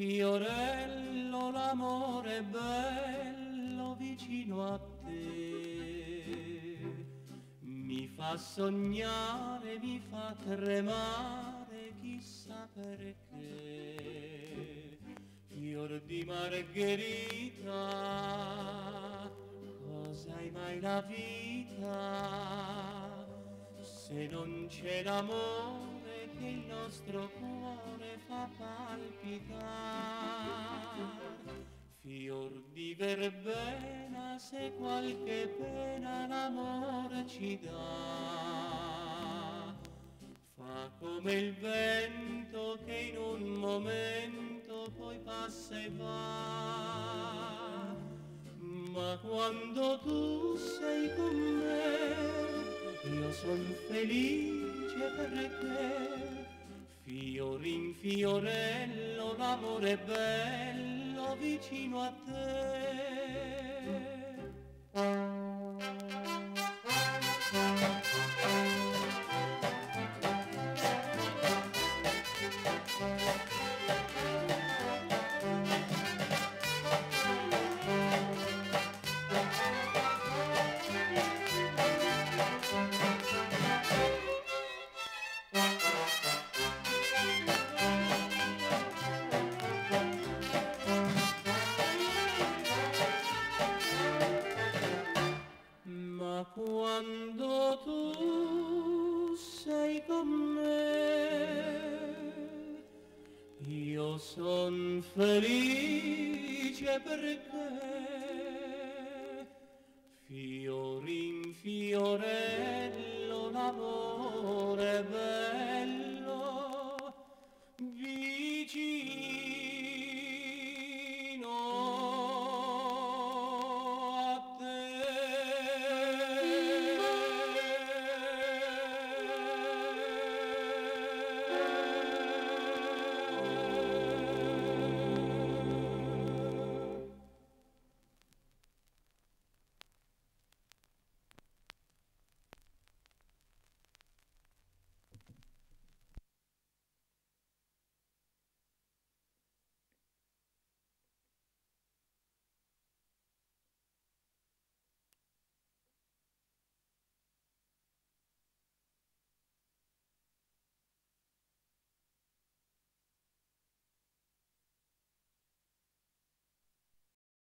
Fiorello, l'amore è bello vicino a te, mi fa sognare, mi fa tremare, chissà perché. Fior di Margherita, cos'hai mai la vita, se non c'è l'amore che il nostro cuore fa palpitar. Fior di verbena, se qualche pena l'amore ci dà, fa come il vento che in un momento poi passa e va. Ma quando tu sei con me, io son felice perché fior in fiorello l'amore è bello vicino a te. Ma quando tu sei con me, io son felice perché fior in fiorello l'amore è bello